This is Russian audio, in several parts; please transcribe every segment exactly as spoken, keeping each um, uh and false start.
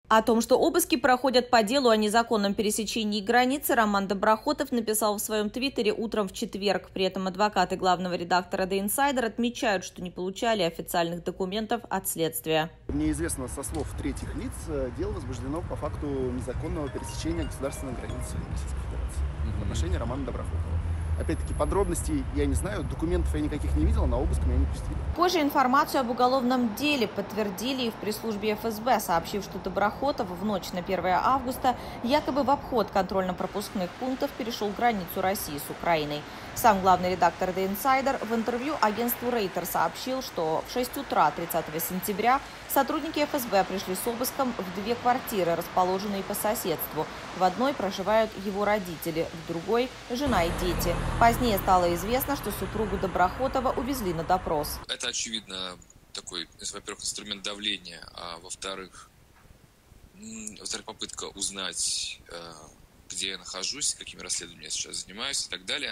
О том, что обыски проходят по делу о незаконном пересечении границы, Роман Доброхотов написал в своем твиттере утром в четверг. При этом адвокаты главного редактора The Insider отмечают, что не получали официальных документов от следствия. Мне известно со слов третьих лиц, дело возбуждено по факту незаконного пересечения государственной границы Российской Федерации в отношении Романа Доброхотова. Опять-таки, подробностей я не знаю, документов я никаких не видел, на обыск меня не пустили. Позже информацию об уголовном деле подтвердили и в пресс-службе эф эс бэ, сообщив, что Доброхотов в ночь на первое августа якобы в обход контрольно-пропускных пунктов перешел границу России с Украиной. Сам главный редактор The Insider в интервью агентству Рейтер сообщил, что в шесть утра тридцатого сентября сотрудники эф эс бэ пришли с обыском в две квартиры, расположенные по соседству. В одной проживают его родители, в другой – жена и дети. Позднее стало известно, что супругу Доброхотова увезли на допрос. Это, очевидно, такой, во-первых, инструмент давления, а во-вторых, во-вторых, попытка узнать, где я нахожусь, какими расследованиями я сейчас занимаюсь и так далее.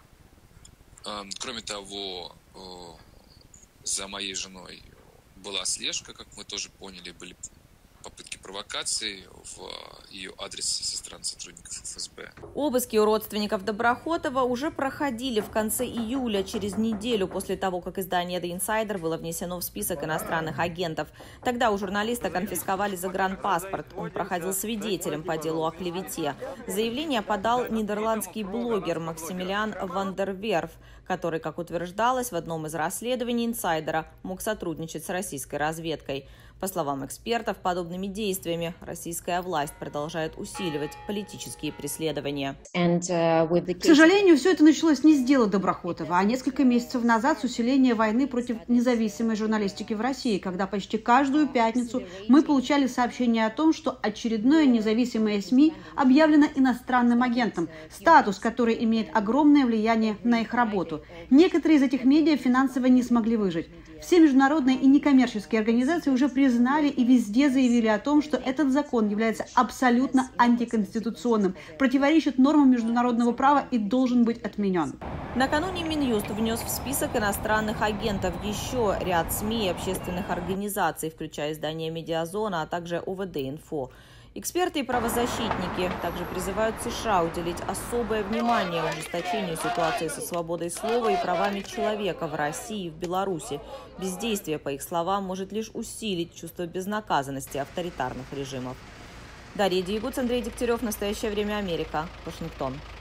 Кроме того, за моей женой была слежка, как мы тоже поняли, были попытки провокации в ее адрес со стороны сотрудников эф эс бэ. Обыски у родственников Доброхотова уже проходили в конце июля, через неделю после того, как издание The Insider было внесено в список иностранных агентов. Тогда у журналиста конфисковали загранпаспорт. Он проходил свидетелем по делу о клевете. Заявление подал нидерландский блогер Максимилиан ван дер Верф, который, как утверждалось в одном из расследований инсайдера, мог сотрудничать с российской разведкой. По словам экспертов, подобными действиями российская власть продолжает усиливать политические преследования. К сожалению, все это началось не с дела Доброхотова, а несколько месяцев назад с усиления войны против независимой журналистики в России, когда почти каждую пятницу мы получали сообщения о том, что очередное независимое СМИ объявлено иностранным агентом, статус, который имеет огромное влияние на их работу. Некоторые из этих медиа финансово не смогли выжить. Все международные и некоммерческие организации уже признали и везде заявили о том, что этот закон является абсолютно антиконституционным, противоречит нормам международного права и должен быть отменен. Накануне Минюст внес в список иностранных агентов еще ряд СМИ и общественных организаций, включая издание «Медиазона», а также о вэ дэ-инфо. Эксперты и правозащитники также призывают США уделить особое внимание ужесточению ситуации со свободой слова и правами человека в России и в Беларуси. Бездействие, по их словам, может лишь усилить чувство безнаказанности авторитарных режимов. Дарья Диегуц, Андрей Дегтярев. Настоящее время. Америка. Вашингтон.